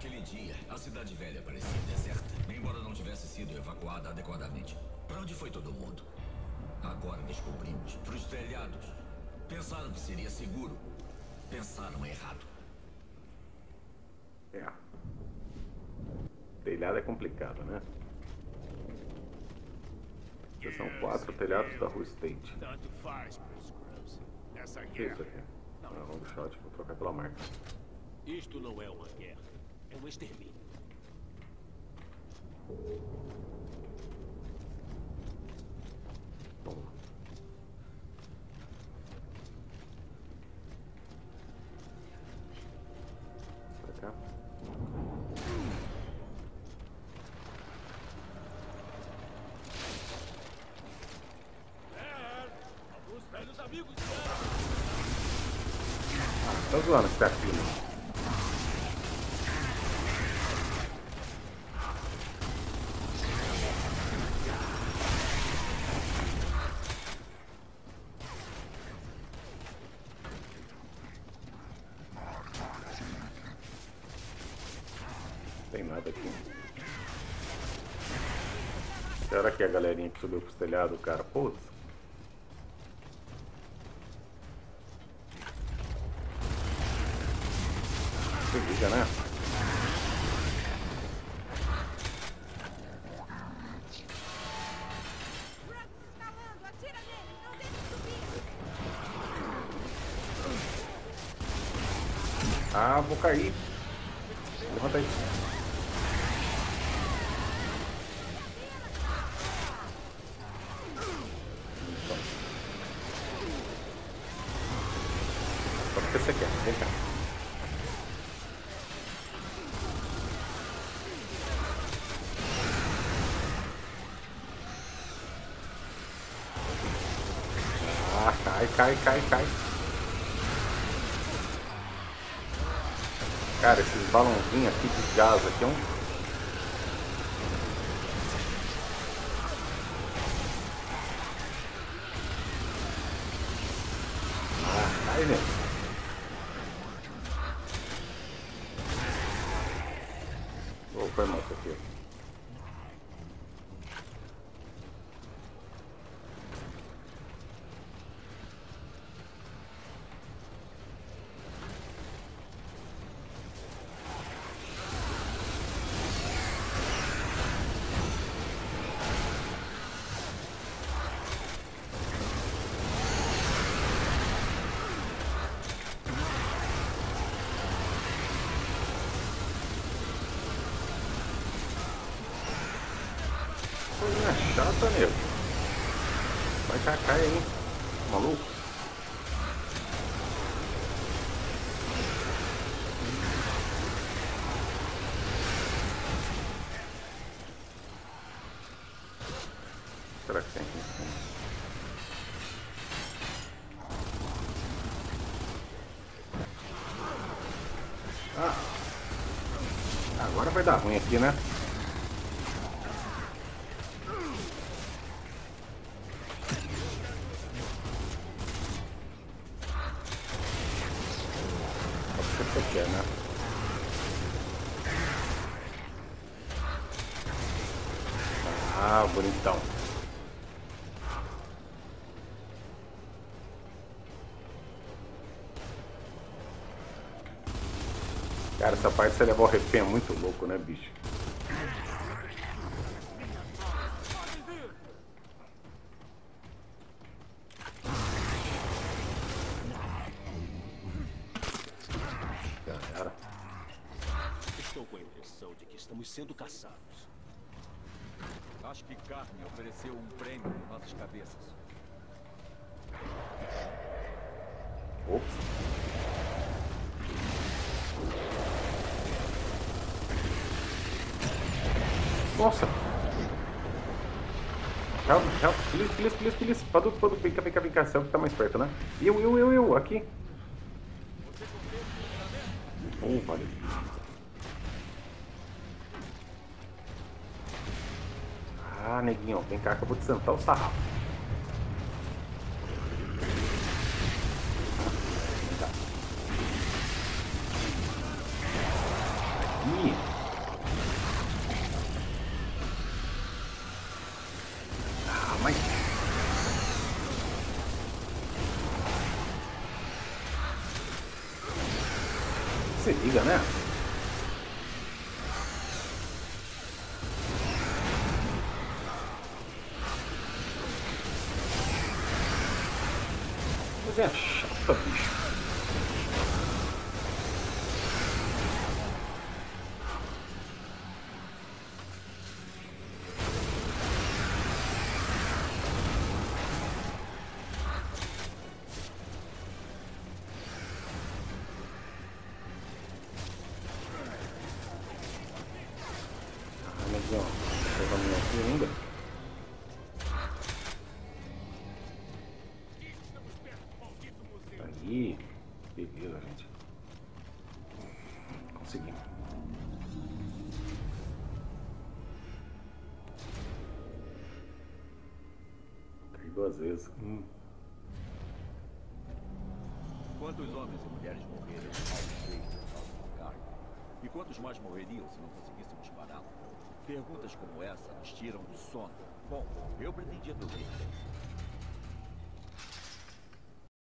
Naquele dia, a cidade velha parecia deserta, embora não tivesse sido evacuada adequadamente. Para onde foi todo mundo? Agora descobrimos. Para os telhados. Pensaram que seria seguro. Pensaram errado. É. Telhado é complicado, né? São 4 telhados da Rua State. Tanto faz pros Scrubs. Essa O que é guerra. isso aqui? Long shot, vou trocar pela marca. Isto não é uma guerra. É um extermínio. Bom. Pra cá. Alguns velhos amigos. Tá zoando que tá aqui, né? Tem nada aqui. Será que é a galerinha que subiu pro telhado, cara? Putz. Se liga, né? Escalando, atira nele, não deixe subir. Ah, vou cair. Levanta aí. Só porque você quer, vem cá. Ah, cai. Cara, esses balãozinhos aqui de gás aqui é um... Ah, cai, gente. Vou formar isso aqui. Coisinha chata, nego. Vai cair aí, maluco. Será que tem aqui? Ah, agora vai dar ruim aqui, né? Você quer, né? Ah, bonitão. Cara, essa parte de você levar o refém é muito louco, né, bicho? Já era. Estou com a impressão de que estamos sendo caçados. Acho que Carne ofereceu um prêmio em nossas cabeças. Ops. Nossa! Help, please. Padu, vem cá, você é o que tá mais perto, né? Eu, aqui. Valeu. Ah, neguinho, vem cá que eu vou te sentar o sarrafo. Vem cá. Aqui. se liga, né? Mas é chata, bicho. Aí, beleza, gente. Conseguimos. Caí 2 vezes. Quantos homens e mulheres morreram no mal feito por causa do carro? E quantos mais morreriam se não conseguíssemos pará-lo? Perguntas como essa nos tiram do sono. Bom, eu pretendia dormir bem.